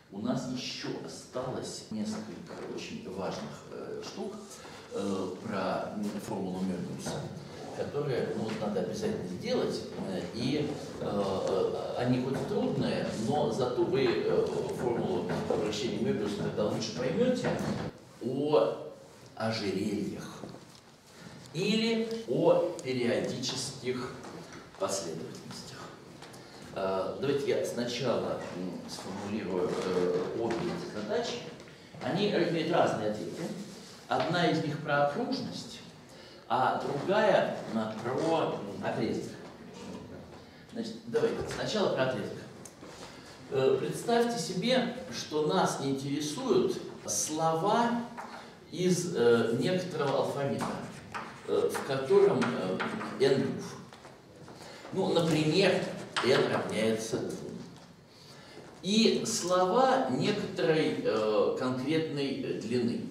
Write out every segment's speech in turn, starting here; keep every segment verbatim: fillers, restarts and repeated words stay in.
у нас еще осталось несколько очень важных э, штук э, про формулу Мёбиуса, которые ну, надо обязательно сделать, э, и э, они хоть трудные, но зато вы э, формулу вращения Мёбиуса тогда лучше поймете о ожерельях или о периодических последовательностях. Давайте я сначала сформулирую обе эти задачи. Они имеют разные ответы. Одна из них про окружность, а другая про отрезок. Значит, давайте сначала про отрезок. Представьте себе, что нас интересуют слова из некоторого алфавита, в котором n букв. Ну, например, n равняется двум. И слова некоторой э, конкретной длины.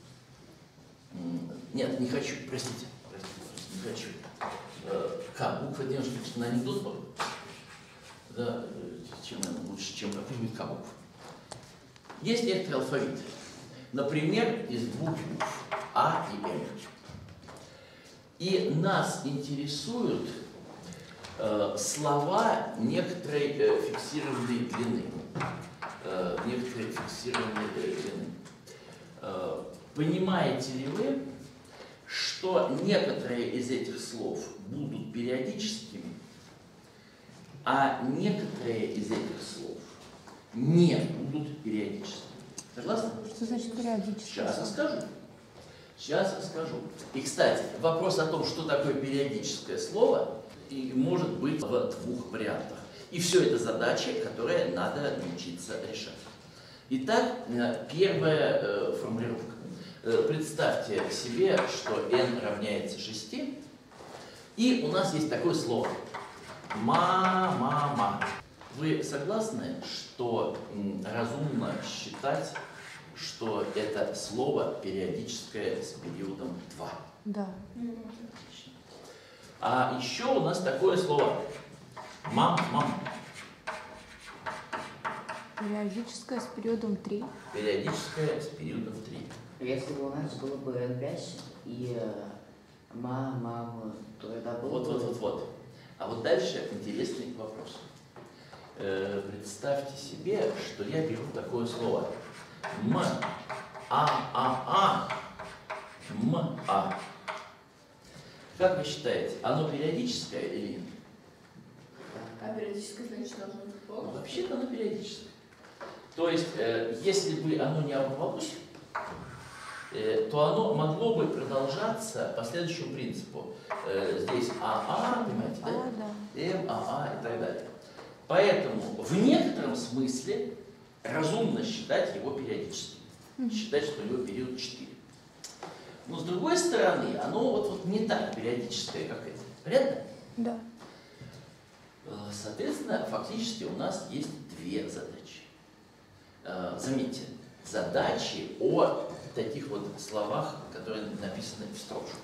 Нет, не хочу, простите, простите, не хочу. Э, К, буква девушки, что на анекдот был? Да, чем лучше, чем какой-нибудь К букв. Есть некоторый алфавит. Например, из двух букв А и М. И нас интересуют э, слова некоторой э, фиксированной длины. Э, некоторой фиксированной э, длины. Э, понимаете ли вы, что некоторые из этих слов будут периодическими, а некоторые из этих слов не будут периодическими? Согласны? Что значит периодически? Сейчас расскажу. Сейчас расскажу. И, кстати, вопрос о том, что такое периодическое слово, и может быть в двух вариантах. И все это задачи, которые надо научиться решать. Итак, первая э, формулировка. Э, представьте себе, что n равняется шести, и у нас есть такое слово ма-ма-ма. Вы согласны, что м, разумно считать, что это слово периодическое с периодом два? Да. Отлично. А еще у нас такое слово мам-мам. Периодическое с периодом три. Периодическое с периодом три. Если бы у нас было бы эн пять и ма, мама, то это было Вот, бы... вот, вот, вот. А вот дальше интересный вопрос. Э, представьте себе, что я беру такое слово м, а, а, а, м, а. Как вы считаете, оно периодическое или нет? А периодическое, значит, должно быть Ну, плохо? вообще-то оно периодическое. То есть, э, если бы оно не оборвалось, э, то оно могло бы продолжаться по следующему принципу. Э, здесь АА, понимаете, да? А, да. М, АА и так далее. Поэтому в некотором смысле разумно считать его периодическим. Считать, что у него период четыре. Но с другой стороны, оно вот, вот не так периодическое, как это. Понятно? Да. Соответственно, фактически у нас есть две задачи. Заметьте, задачи о таких вот словах, которые написаны в строчку.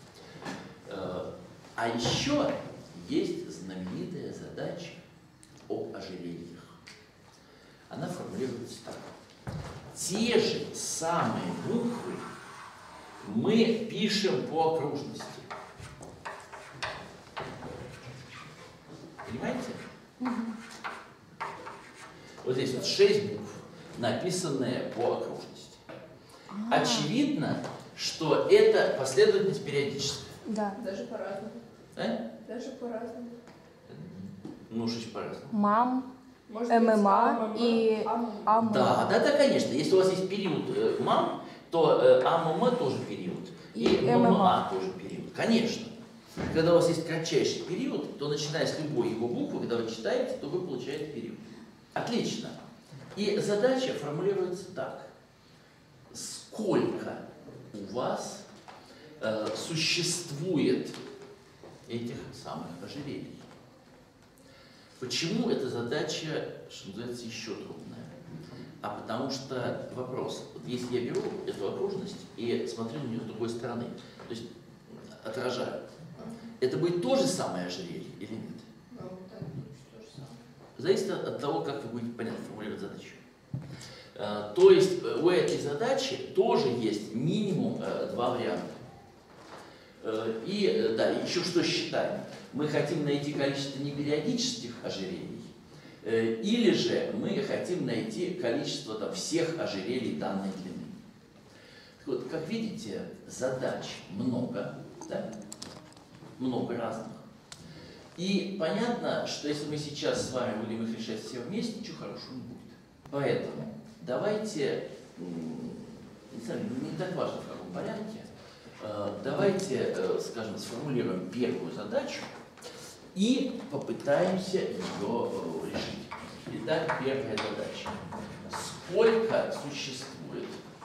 А еще есть знаменитая задача о ожерельях. Она формулируется так. Те же самые буквы мы пишем по окружности. Понимаете? Угу. Вот здесь вот шесть букв, написанные по окружности. А, Очевидно, что это последовательность периодическая. да. Даже по-разному. А? Даже по-разному. Ну, шесть по-разному. Мам, Может ММА быть, и АММ. АМ. Да, да, да, конечно. Если у вас есть период э, мам, то э, АММ тоже период. И, И ММА ММА. тоже период. Конечно. Когда у вас есть кратчайший период, то начиная с любой его буквы, когда вы читаете, то вы получаете период. Отлично. И задача формулируется так. Сколько у вас э, существует этих самых ожерелий? Почему эта задача, что называется, еще трудная? А потому что вопрос, вот если я беру эту окружность и смотрю на нее с другой стороны, то есть отражаю, это будет то же самое ожерелье или нет? Ну, так, то же самое. Зависит от того, как вы будете понятно формулировать задачу. Э, то есть у этой задачи тоже есть минимум э, два варианта. Э, и э, да, еще что считаем? Мы хотим найти количество непериодических ожерений, э, или же мы хотим найти количество там, всех ожерелий данной длины. Вот, как видите, задач много, да? Много разных. И понятно, что если мы сейчас с вами будем их решать все вместе, ничего хорошего не будет. Поэтому давайте, не знаю, не так важно в каком порядке, давайте, скажем, сформулируем первую задачу и попытаемся ее решить. Итак, первая задача. Сколько существует,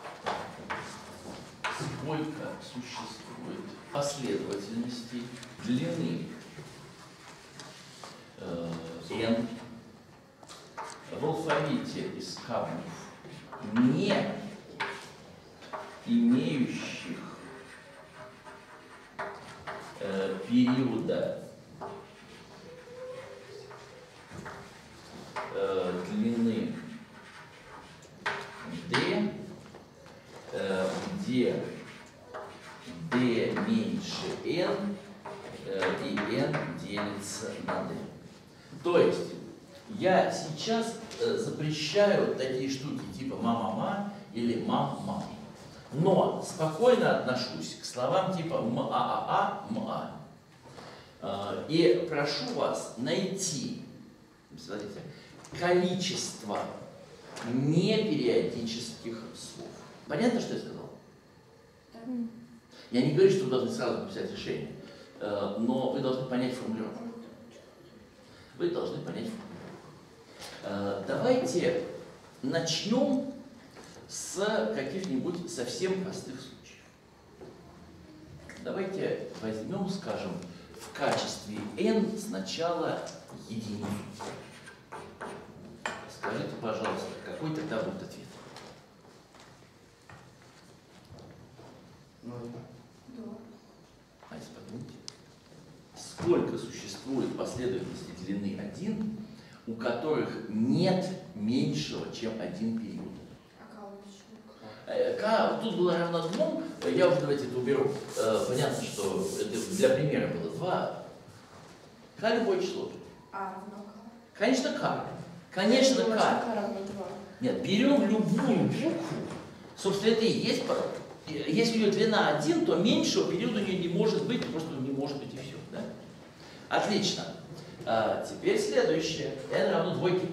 сколько существует последовательностей длины э, n в алфавите искавов, не имеющих э, периода э, длины d, э, где d меньше n э, и n делится на d. То есть я сейчас э, запрещаю такие штуки типа ма-ма-ма или мам-мам. Но спокойно отношусь к словам типа м-а-а-а, м-а. Э, и прошу вас найти, смотрите, количество непериодических слов. Понятно, что я сказал? Mm. Я не говорю, что вы должны сразу написать решение, э, но вы должны понять формулировку. Вы должны понять формулировку. Э, давайте начнем с каких-нибудь совсем простых случаев. Давайте возьмем, скажем, в качестве n сначала единицу. Скажите, пожалуйста, какой тогда будет ответ? Ноль. А если подумайте, сколько существует последовательностей длины один, у которых нет меньшего, чем один период? К тут было равно двум, я уже давайте это уберу. Понятно, что это для примера было два. К любое число. А равно К. Конечно, К. Конечно, К. К. К равно два. Нет, берем любую букву. Собственно, это и есть. Если у нее длина один, то меньшего периода у нее не может быть, просто не может быть и все. Да? Отлично. А теперь следующее. n равно двойке.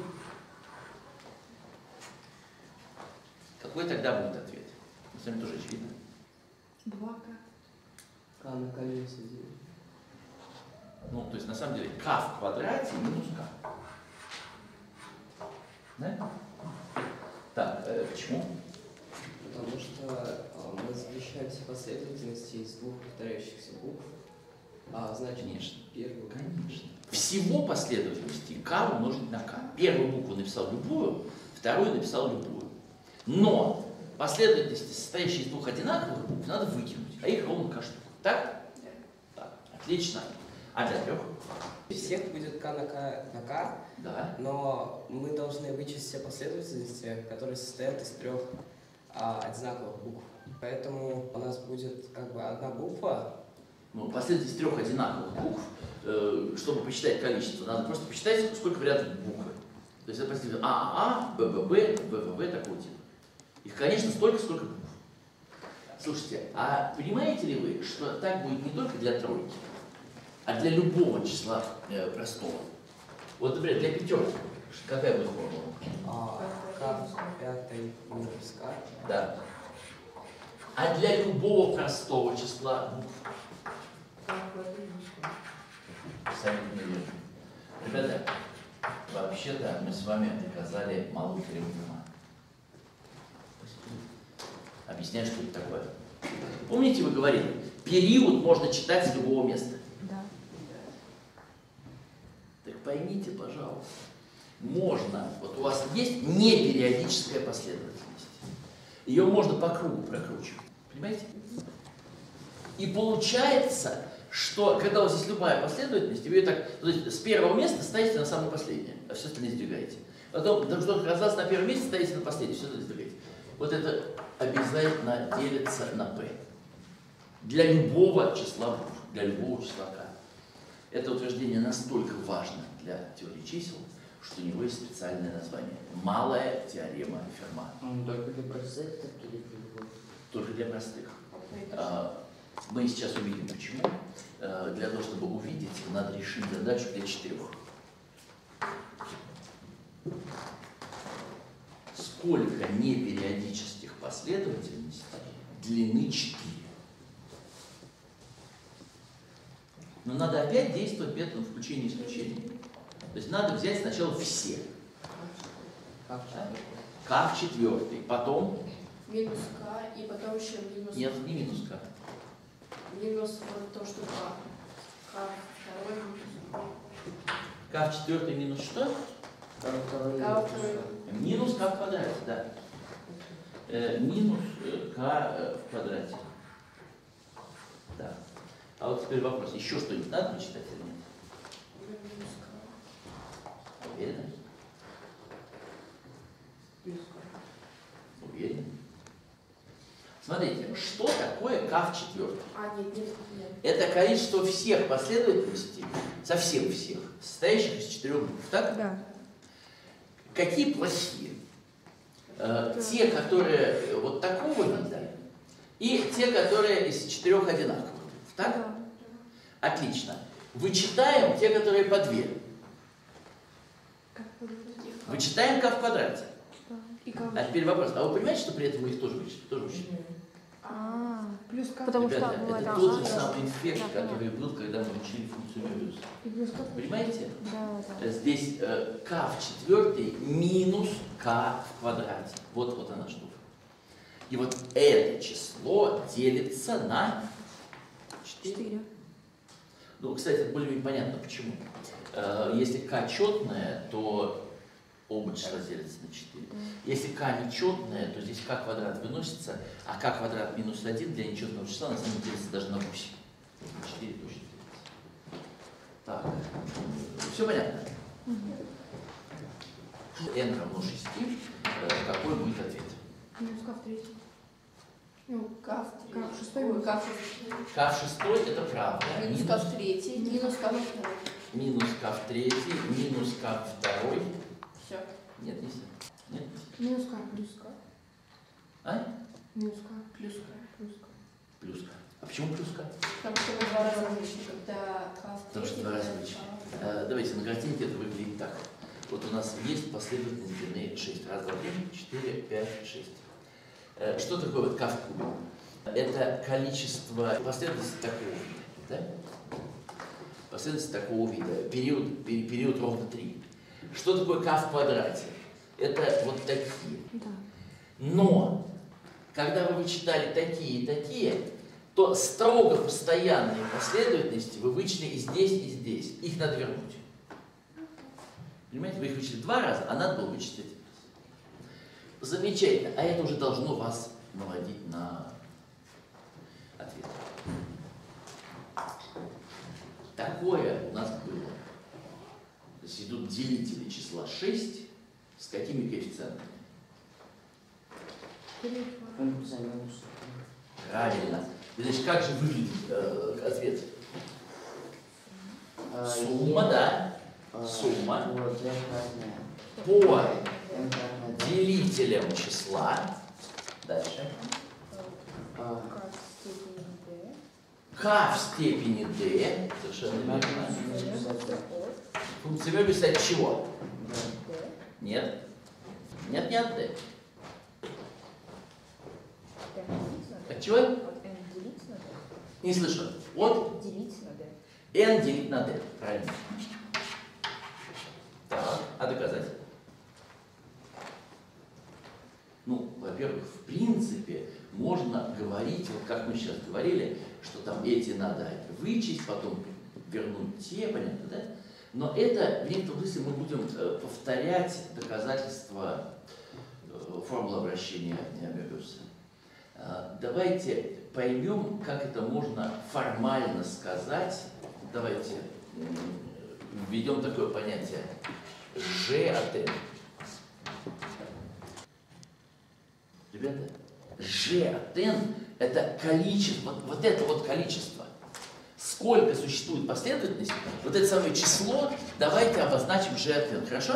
Какой тогда будет ответ? С вами тоже очевидно. два К. К на колесе девять. Ну, то есть, на самом деле, k в квадрате минус k. Да? Так, э, почему? Потому что э, мы запрещаем все последовательности из двух повторяющихся букв. А значит, Конечно. первую. Конечно. Всего последовательности k умножить на k. Первую букву написал любую, вторую написал любую. Но последовательности, состоящие из двух одинаковых букв, надо выкинуть, а их ровно k штук. Так? Да. Так, отлично. А для трех? У всех будет k на k на k, Да. но мы должны вычесть все последовательности, которые состоят из трех а, одинаковых букв. Поэтому у нас будет как бы одна буква. Ну, последовательность трех одинаковых букв, э, чтобы посчитать количество, надо просто посчитать, сколько вариантов буквы. То есть это последовательность ААА, БББ, ВВВ такого типа. Их, конечно, столько, сколько букв. Слушайте, а понимаете ли вы, что так будет не только для тройки, а для любого числа э, простого? Вот, например, для пятерки. Какая будет формула? А, k в пятой минус k. Да. А для любого простого числа букв? Абсолютно верно. Ребята, вообще-то мы с вами доказали малую теорему Ферма. Объясняю, что это такое. Помните, вы говорили, период можно читать с любого места. Да. Так поймите, пожалуйста, можно, вот у вас есть непериодическая последовательность. Ее можно по кругу прокручивать. Понимаете? И получается, что когда у вас есть любая последовательность, вы ее так, то есть с первого места ставите на самое последнее, а все остальные сдвигаете. Потом, потому что оказалось на первом месте, стоите на последнем, все сдвигайте. Вот это обязательно делится на p. Для любого числа букв, для любого числа k. Это утверждение настолько важно для теории чисел, что у него есть специальное название. Малая теорема Ферма. Он только для простых или для любых? Только для простых. А, мы сейчас увидим почему. А, для того, чтобы увидеть, надо решить задачу для четырех. Сколько непериодических последовательностей длины четыре? Но надо опять действовать методом включения и исключения. То есть надо взять сначала все. Как К в четвертый, потом... Минус К, и потом еще минус... Нет, не минус К. Минус вот то, что К. К второй минус. К в четвертый минус что? К второй. Минус К в квадрате, да. Э, минус э, К э, в квадрате. Да. А вот теперь вопрос. Еще что-нибудь надо почитать или нет? Минус К. Уверены? Уверены? Смотрите, что такое К в четвертый? А, нет, нет, нет. Это количество всех последовательностей, совсем всех, состоящих из четырех букв, так? Да. Какие плохие? Э, те, которые вот такого вида, и те, которые из четырех одинаковых букв, так? Да. Отлично. Вычитаем те, которые по две. Как поговорить? Вычитаем К в квадрате. Да. И как? А теперь вопрос. А вы понимаете, что при этом мы их тоже вычитаем? Тоже вычитаем? А, плюс как? Потому Ребята, что бывает, это ага, тот же да. самый эффект, Да, который был, когда мы учили функцию Мебиуса. И плюс как? Понимаете? Да, да. Здесь э, К в четвертый минус К в квадрате. Вот, вот она штука. И вот это число делится на четыре. Четыре. Ну, кстати, это более-менее понятно, почему. Э, если К четное, то оба числа делятся на четыре. Если К нечетное, то здесь К квадрат выносится, а К квадрат минус один для нечетного числа на самом деле делится даже на восемь. На четыре точно делится. Так, все понятно? n равно шести. Э, какой будет ответ? Минус К в третьем. Ну, К в К в шестой. Ой, К в шестой. К в шестой это правда. Минус К в третий, минус К во второй. минус К в третий, минус К в второй. Все. Нет, не все. Нет. Минус К, плюс К. А? Минус К, Плюс К. плюс К. Плюс К. А почему плюс К? Потому что мы два раза выше, когда К в Потому что третий. два раза когда выше. К. Э, Давайте на картинке это выглядит так. Вот у нас есть последовательность длины шесть. Раз, два, три, четыре, пять, шесть. Э, Что такое вот К в кубе? Это количество последовательностей такого вида. Да? Последовательности такого вида. Период, пери- период ровно три. Что такое К в квадрате? Это вот такие. Да. Но, когда вы вычитали такие и такие, то строго постоянные последовательности вы вычли и здесь, и здесь. Их надо вернуть. Понимаете, вы их вычли два раза, а надо было вычислить. Замечательно. А это уже должно вас наводить на ответ. Такое у нас было. То есть идут делители числа шесть с какими коэффициентами? Функция минус. Правильно. Значит, как же выглядит э, ответ? А, Сумма, да? а, Сумма. Вот, n кратная. По n кратная. делителям числа. Дальше. А, К в степени d. Совершенно верно. Функция Мебиуса от чего? да. Нет. Нет, не от d. От чего? Не слышу. От n делить на d. Правильно. Так, а доказать? Ну, во-первых, в принципе, можно говорить, вот как мы сейчас говорили, что там эти надо вычесть, потом вернуть те, понятно, да? Но это, в некотором смысле, мы будем э, повторять доказательства э, формулы обращения Мебиуса. Э, давайте поймем, как это можно формально сказать. Давайте м, введем такое понятие G от n. Ребята, g от n это количество, вот, вот это вот количество. Сколько существует последовательностей, вот это самое число, давайте обозначим g от n, хорошо?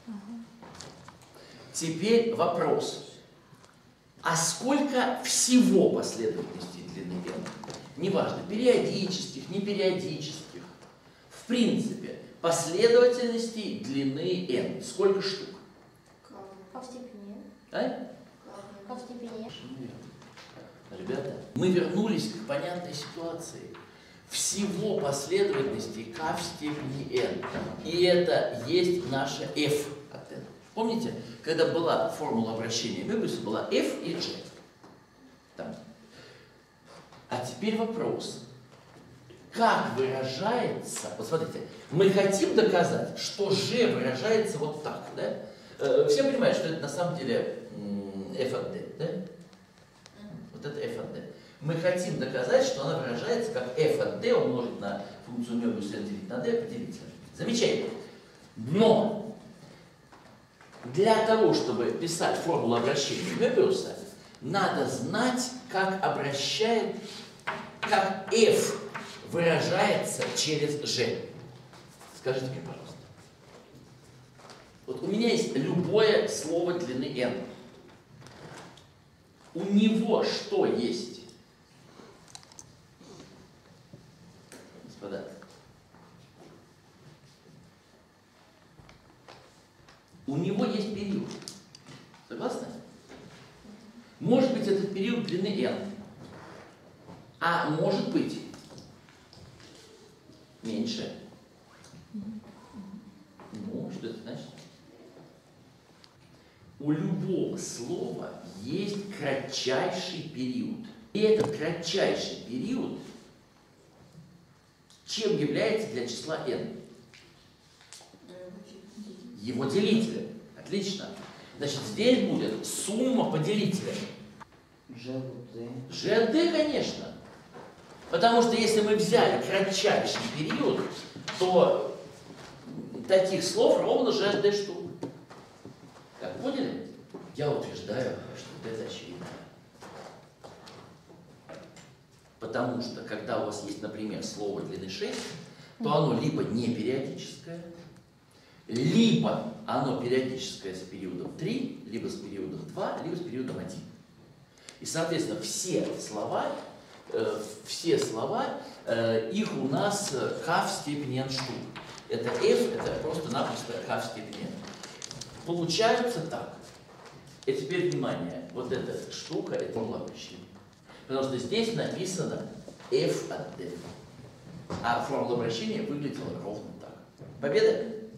Теперь вопрос. А сколько всего последовательностей длины n? Неважно, периодических, непериодических. В принципе, последовательностей длины n. Сколько штук? К в степени. А? К в степени. Ребята, мы вернулись к понятной ситуации. Всего последовательностей k в степени n. И это есть наша f от n. Помните, когда была формула обращения Мёбиуса, была f и g. Там. А теперь вопрос. Как выражается... Вот смотрите, мы хотим доказать, что g выражается вот так, да? Э, все понимают, что это на самом деле f от d, да? Вот это f от d. Мы хотим доказать, что она выражается как f от d умножить на функцию Мёбиуса n делить на d поделить. Замечательно. Но для того, чтобы писать формулу обращения Мёбиуса, надо знать, как обращает, как f выражается через g. Скажите мне, пожалуйста. Вот у меня есть любое слово длины n. У него что есть? Господа. У него есть период. Согласны? Может быть, этот период длины n. А может быть меньше. Ну, что это значит? У любого слова есть кратчайший период. И этот кратчайший период чем является для числа n? Его делителем. Отлично. Значит, здесь будет сумма по делителям. G от D. G от D, конечно. Потому что если мы взяли кратчайший период, то таких слов ровно G от D штук. Так, поняли? Я утверждаю, что это очевидно. Потому что, когда у вас есть, например, слово длины шесть, то оно либо не периодическое, либо оно периодическое с периодом три, либо с периодом два, либо с периодом один. И, соответственно, все слова, э, все слова, э, их у нас k в степени n штук. Это f, это просто-напросто k в степени n. Получается так. И теперь, внимание, вот эта штука, это формула обращения. Потому что здесь написано f от d. А формула обращения выглядела ровно так. Победа?